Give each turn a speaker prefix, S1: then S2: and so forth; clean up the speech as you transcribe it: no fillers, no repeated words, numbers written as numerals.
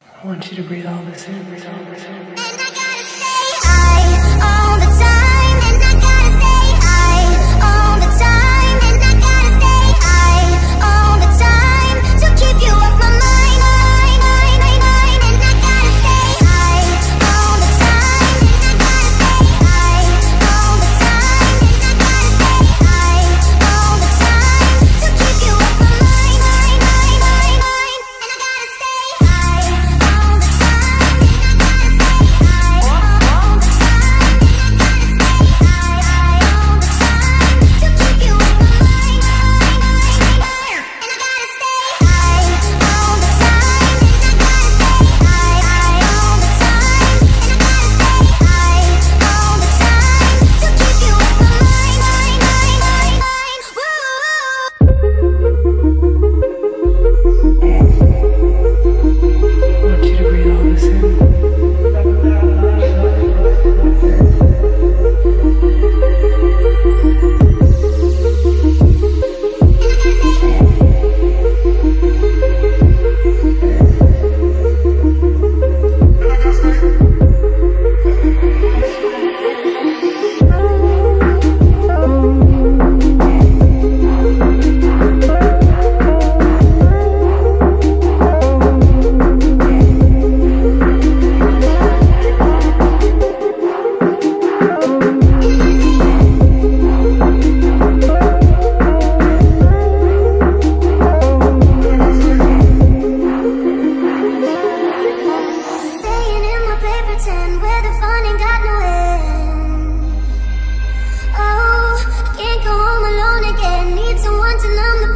S1: I want you to breathe all this in, breathe all this in.
S2: And I gotta stay high all the time. And I gotta stay high all the time. And I gotta stay high all the time to keep you off my mind. And I gotta stay high all the time. And I gotta stay high all the time. And I gotta stay high all the time to keep you off my mind. And I gotta stay high all the time. And I gotta stay high all the time. And I gotta stay high all the time to keep you off my mind. And I gotta stay high all the time. And I gotta stay high all the time. And I gotta stay high all the time to keep you off my mind.
S1: I want you to breathe all this in.
S2: Staying in my paper tent where the fun ain't got no end. Oh, can't go home alone again. Need someone to numb the